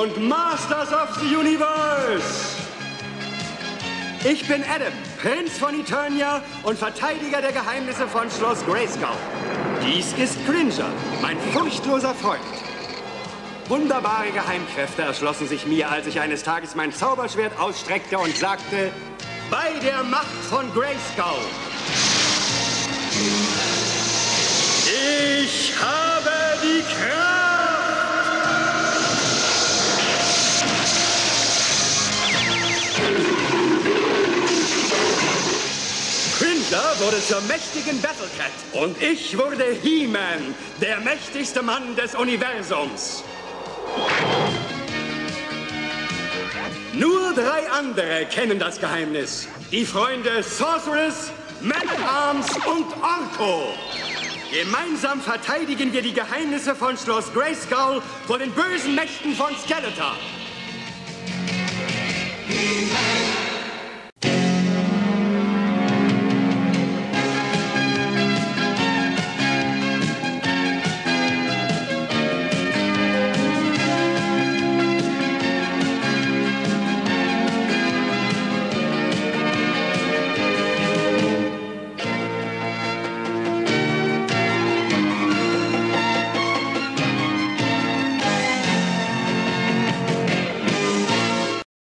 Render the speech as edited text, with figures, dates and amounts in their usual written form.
und Masters of the Universe. Ich bin Adam, Prinz von Eternia und Verteidiger der Geheimnisse von Schloss Grayskull. Dies ist Cringer, mein furchtloser Freund. Wunderbare Geheimkräfte erschlossen sich mir, als ich eines Tages mein Zauberschwert ausstreckte und sagte, bei der Macht von Grayskull. Ich habe die Kraft! Cringer wurde zur mächtigen Battlecat und ich wurde He-Man, der mächtigste Mann des Universums. Nur 3 andere kennen das Geheimnis. Die Freunde Sorceress, Man-at-Arms und Orko. Gemeinsam verteidigen wir die Geheimnisse von Schloss Grayskull vor den bösen Mächten von Skeletor.